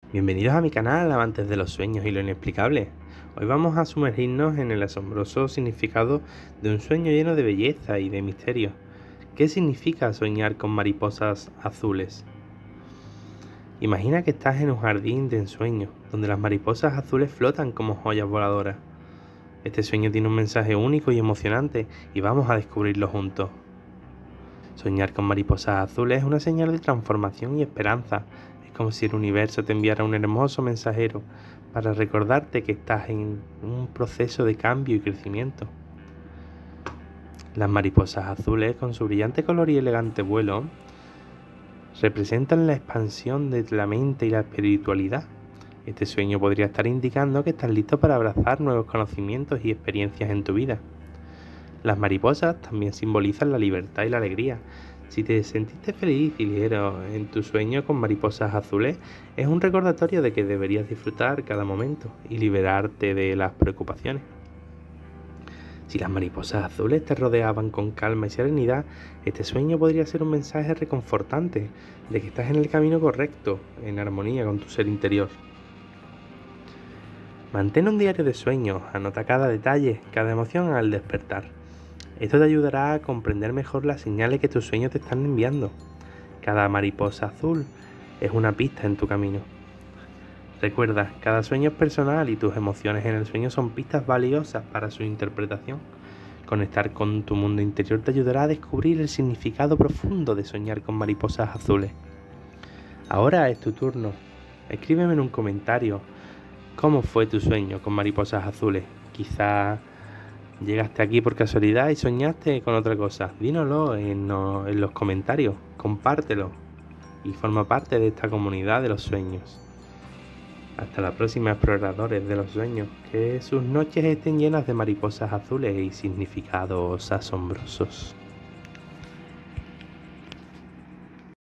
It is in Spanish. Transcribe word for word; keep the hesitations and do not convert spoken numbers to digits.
Bienvenidos a mi canal, amantes de los sueños y lo inexplicable. Hoy vamos a sumergirnos en el asombroso significado de un sueño lleno de belleza y de misterio. ¿Qué significa soñar con mariposas azules? Imagina que estás en un jardín de ensueño, donde las mariposas azules flotan como joyas voladoras. Este sueño tiene un mensaje único y emocionante y vamos a descubrirlo juntos. Soñar con mariposas azules es una señal de transformación y esperanza. Es como si el universo te enviara un hermoso mensajero para recordarte que estás en un proceso de cambio y crecimiento. Las mariposas azules, con su brillante color y elegante vuelo, representan la expansión de la mente y la espiritualidad. Este sueño podría estar indicando que estás listo para abrazar nuevos conocimientos y experiencias en tu vida. Las mariposas también simbolizan la libertad y la alegría. Si te sentiste feliz y ligero en tu sueño con mariposas azules, es un recordatorio de que deberías disfrutar cada momento y liberarte de las preocupaciones. Si las mariposas azules te rodeaban con calma y serenidad, este sueño podría ser un mensaje reconfortante de que estás en el camino correcto, en armonía con tu ser interior. Mantén un diario de sueños, anota cada detalle, cada emoción al despertar. Esto te ayudará a comprender mejor las señales que tus sueños te están enviando. Cada mariposa azul es una pista en tu camino. Recuerda, cada sueño es personal y tus emociones en el sueño son pistas valiosas para su interpretación. Conectar con tu mundo interior te ayudará a descubrir el significado profundo de soñar con mariposas azules. Ahora es tu turno. Escríbeme en un comentario cómo fue tu sueño con mariposas azules. Quizá llegaste aquí por casualidad y soñaste con otra cosa. Dínoslo en, no, en los comentarios, compártelo y forma parte de esta comunidad de los sueños. Hasta la próxima, exploradores de los sueños. Que sus noches estén llenas de mariposas azules y significados asombrosos.